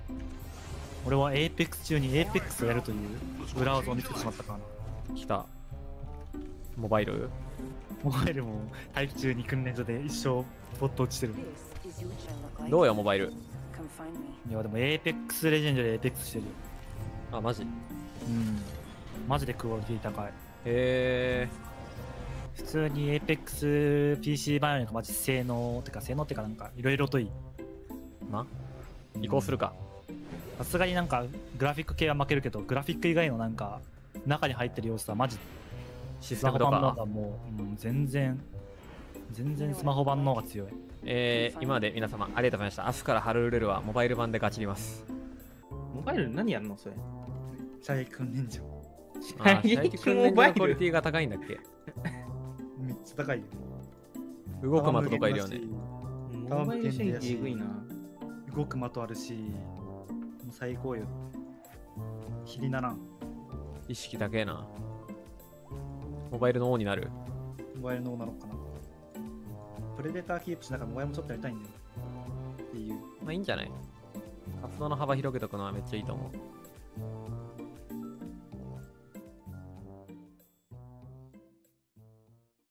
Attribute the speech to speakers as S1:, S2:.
S1: 俺はエーペックス中にエーペックスをやるという裏技を見つけてしまったからな。
S2: 来た。モバイル。
S1: モバイルも待機中に訓練所で一生ボット落ちてる。
S2: どうよモバイル。
S1: いやでもエーペックスレジェンドでエーペックスしてるよ。
S2: あ、マジ。
S1: うんマジでクオリティ高い。
S2: へえ。
S1: 普通にエーペックス PC 版よりマジ性能ってかなんかいろいろといい。
S2: ま移行するか。
S1: さすがになんかグラフィック系は負けるけど、グラフィック以外のなんか中に入ってる要素はマジ
S2: シス
S1: スマホ
S2: テムとか。
S1: 版の方がもう、全然スマホ版の方が強い。
S2: 今まで皆様ありがとうございました。明日からハルルルはモバイル版でガチります。
S3: モバイル何やんのそれ。
S1: 射撃訓練所
S2: あー、射撃訓練所のクオリティが高いんだっけ。
S1: めっちゃ高いよ。
S2: 動く的とかいるよね。
S3: モバイル戦記えぐいな。
S1: 動く的あるし、もう最高よ。気にならん。
S2: 意識高えな。モバイルの王になる。
S1: モバイルの方なのかな。プレデターキープしながらモバイルもちょっとやりたいんだよっていう。
S2: まあいいんじゃない。活動の幅広げとくのはめっちゃいいと思う。